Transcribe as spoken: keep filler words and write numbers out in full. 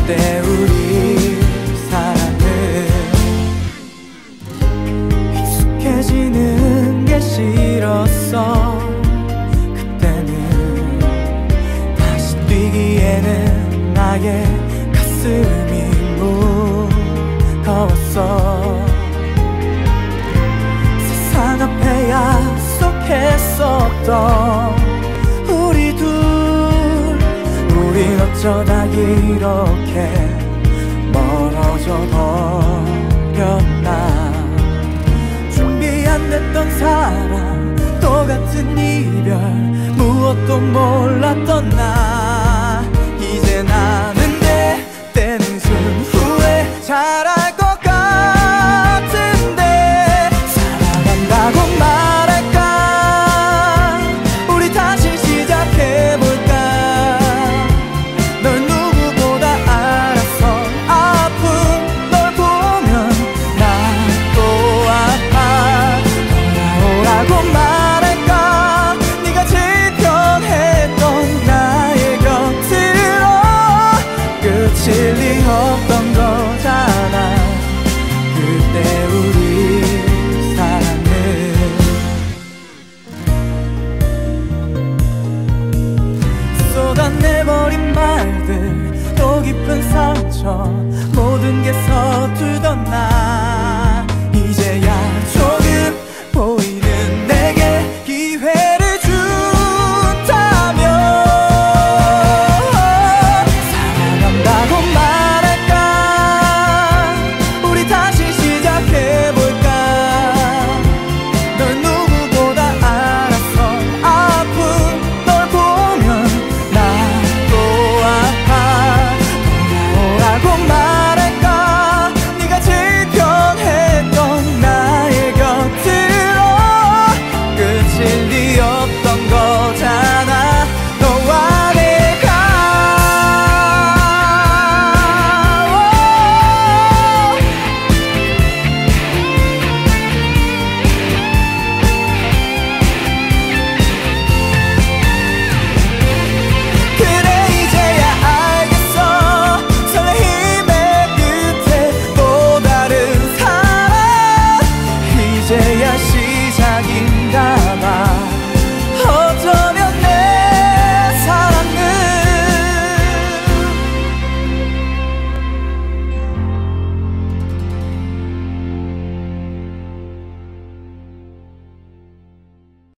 그때 우리 사랑은 익숙해지는 게 싫었어. 그때는 다시 뛰기에는 나의 가슴이 무거웠어. 세상 앞에 약속했었던 우리 둘, 우린 어쩌다 이렇게 멀어져 버렸나. 준비 안 됐던 사랑, 똑같은 이별, 무엇도 몰랐던 나. 이제 나는 내 때는 순 후에 잘할 것 같은데 사랑한다고 말할까? 우리 다시 시작해볼까? 널 누구보다 알아서 아픈 널 보면 나도 아파. 돌아오라고 말할까? 네가 제일 편했던 나의 곁으로. 끝일 리 없던